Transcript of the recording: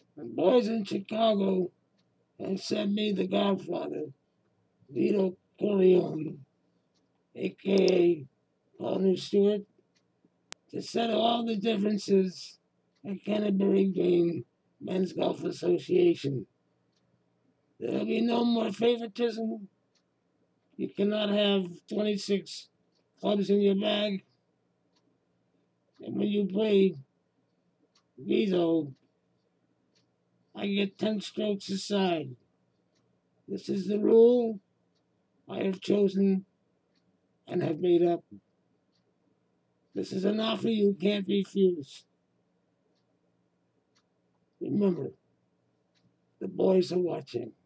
The boys in Chicago have sent me the Godfather, Vito Corleone, aka Paul Stewart, to settle all the differences at Canterbury Green Men's Golf Association. There'll be no more favoritism. You cannot have 26 clubs in your bag. And when you play Vito, I get 10 strokes aside. This is the rule I have chosen and have made up. This is an offer you can't refuse. Remember, the boys are watching.